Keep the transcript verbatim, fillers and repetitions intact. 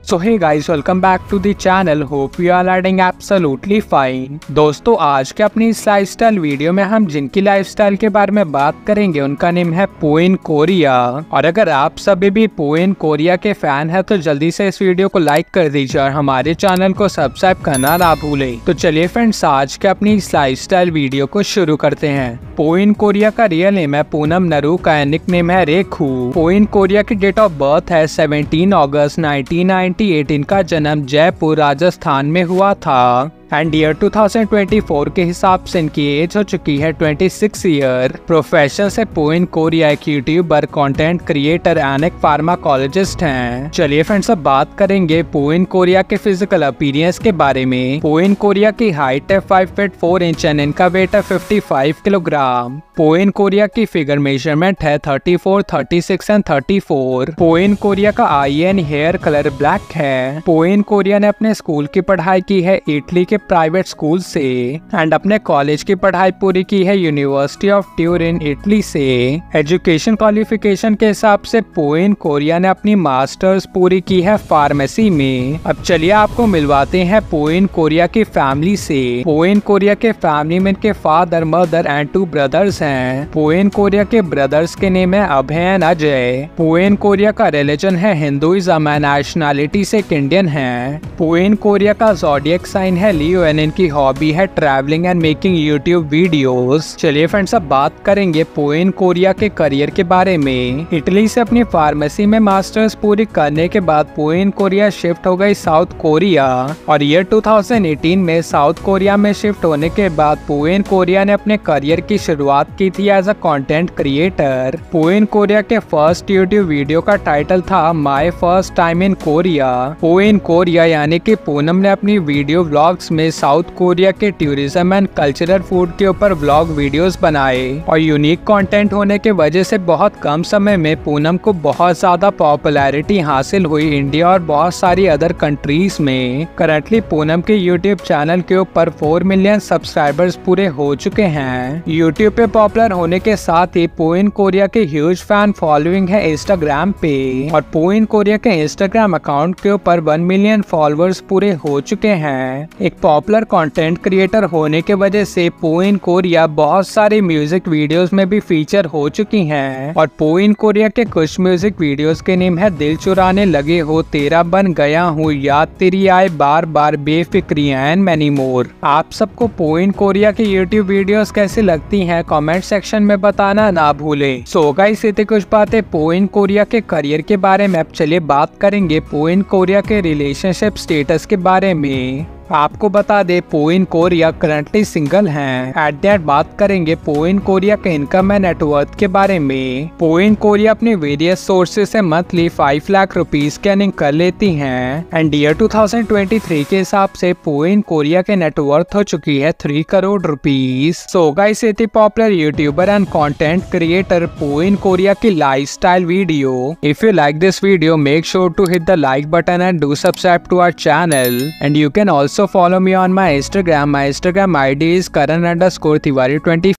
So hey guys, welcome back to the channel. Hope you are leading absolutely fine. दोस्तों, आज के अपनी इस लाइफस्टाइल वीडियो में हम जिनकी लाइफस्टाइल के बारे में बात करेंगे उनका नेम है पोइन कोरिया। और अगर आप सभी भी पोइन कोरिया के फैन है तो जल्दी से इस वीडियो को लाइक कर दीजिए और हमारे चैनल को सब्सक्राइब करना ना भूले। तो चलिए फ्रेंड्स, आज के अपनी इस लाइफस्टाइल वीडियो को शुरू करते हैं। पोइन कोरिया का रियल नेम है पूनम नरू, का निक नेम है रेखू। पोइन कोरिया की डेट ऑफ बर्थ है सत्रह अगस्त नाइनटीन नाइंटी एट। इनका जन्म जयपुर राजस्थान में हुआ था and year two thousand twenty four के हिसाब से इनकी एज हो चुकी है छब्बीस ईयर। प्रोफेशन से पोइन कोरिया एक यूट्यूबर, कंटेंट क्रिएटर एंड एक फार्माकोलॉजिस्ट हैं। चलिए फ्रेंड्स, अब बात करेंगे पोइन कोरिया के फिजिकल अपीयरेंस के बारे में। पोइन कोरिया की हाइट है five feet four inch and इनका वेट है fifty five kilogram. Poin Korea की फिगर मेजरमेंट है thirty four, thirty six and thirty four. Poin Korea का eye and hair colour black है। पोइन कोरिया ने अपने स्कूल की पढ़ाई की है इटली के प्राइवेट स्कूल से एंड अपने कॉलेज की पढ़ाई पूरी की है यूनिवर्सिटी ऑफ ट्यूरिन इटली से। एजुकेशन क्वालिफिकेशन के हिसाब से पोइन कोरिया ने अपनी मास्टर्स पूरी की है फार्मेसी में। अब चलिए आपको मिलवाते हैं पोइन कोरिया की फैमिली से। पोइन कोरिया के फैमिली में इनके father, mother and two brothers हैं। पोइन कोरिया के ब्रदर्स के नेम है अभय एंड अजय। पोइन कोरिया का रिलीजन है हिंदुइज्म एंड नेशनैलिटी से इंडियन है। पोइन कोरिया का ज़ोडिएक साइन है लियो एंड इनकी हॉबी है travelling and making YouTube videos. चलिए फ्रेंड्स, अब बात करेंगे पोइन कोरिया के करियर के बारे में। इटली से अपनी फार्मेसी में मास्टर्स पूरी करने के बाद पोइन कोरिया शिफ्ट हो गई साउथ कोरिया और ईयर टू थाउजेंड एटीन में साउथ कोरिया में शिफ्ट होने के बाद पोइन कोरिया ने अपने करियर की शुरुआत की थी as a content creator. पोइन Korea के फर्स्ट यूट्यूब वीडियो का टाइटल था my first time in Korea. Poin Korea यानी कि पूनम ने अपनी वीडियो व्लॉग्स में साउथ कोरिया के टूरिज्म एंड कल्चरल फूड के ऊपर व्लॉग वीडियोस बनाए और यूनिक कंटेंट होने के वजह से बहुत कम समय में पूनम को बहुत ज्यादा पॉपुलैरिटी हासिल हुई इंडिया और बहुत सारी अदर कंट्रीज में। करंटली पूनम के यूट्यूब चैनल के ऊपर फोर मिलियन सब्सक्राइबर्स पूरे हो चुके हैं। यूट्यूब पे पॉपुलर होने के साथ ही पोइन कोरिया के ह्यूज फैन फॉलोइंग है इंस्टाग्राम पे और पोइन कोरिया के इंस्टाग्राम अकाउंट के ऊपर वन मिलियन फॉलोअर्स पूरे हो चुके हैं। एक पॉपुलर कंटेंट क्रिएटर होने के वजह से पोइन कोरिया बहुत सारे म्यूजिक वीडियोस में भी फीचर हो चुकी हैं और पोइन कोरिया के कुछ म्यूजिक वीडियोस के नेम है दिल चुराने लगे हो, तेरा बन गया हूँ, याद तेरी आए बार बार, बेफिक्री एंड मैनी मोर। आप सबको पोइन कोरिया के यूट्यूब वीडियोस कैसी लगती हैं कमेंट सेक्शन में बताना ना भूलें। सो गाइस, ये थी कुछ बातें पोइन कोरिया के करियर के बारे में। अब चलिए बात करेंगे पोइन कोरिया के रिलेशनशिप स्टेटस के बारे में। आपको बता दे पोइन कोरिया करंटली सिंगल हैं। एट दैट बात करेंगे पोइन कोरिया के इनकम एंड नेटवर्थ के बारे में। पोइन कोरिया अपने वेरियस सोर्सेज से मंथली फाइव लाख रुपीस की अर्निंग कर लेती हैं and year two thousand twenty three के हिसाब से पोइन कोरिया के नेटवर्थ हो चुकी है three crore rupees. So guys, ये थी popular youtuber and content creator पोइन Korea की lifestyle video. If you like this video, make sure to hit the like button and do subscribe to our channel and you can also So follow me on my Instagram. My Instagram I D is Karan underscore Tiwari twenty.